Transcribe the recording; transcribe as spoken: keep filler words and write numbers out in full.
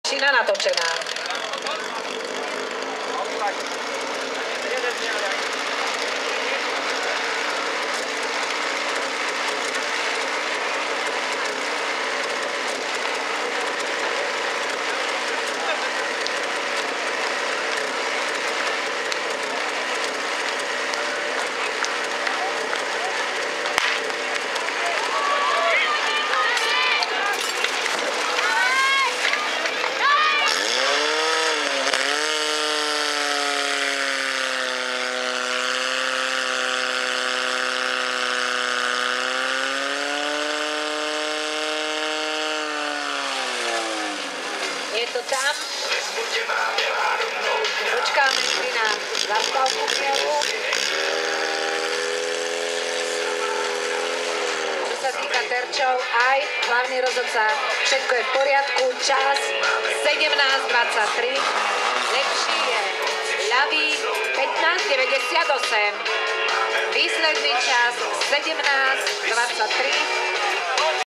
Čina natočená. Je to tam. Počkáme si na zastavku chvíľu. Čo sa týka terčov, aj hlavný rozhodca, všetko je v poriadku. Čas sedemnásť dvadsaťtri. Lepší je ľavý pätnásť deväťdesiatosem. Výsledný čas sedemnásť dvadsaťtri.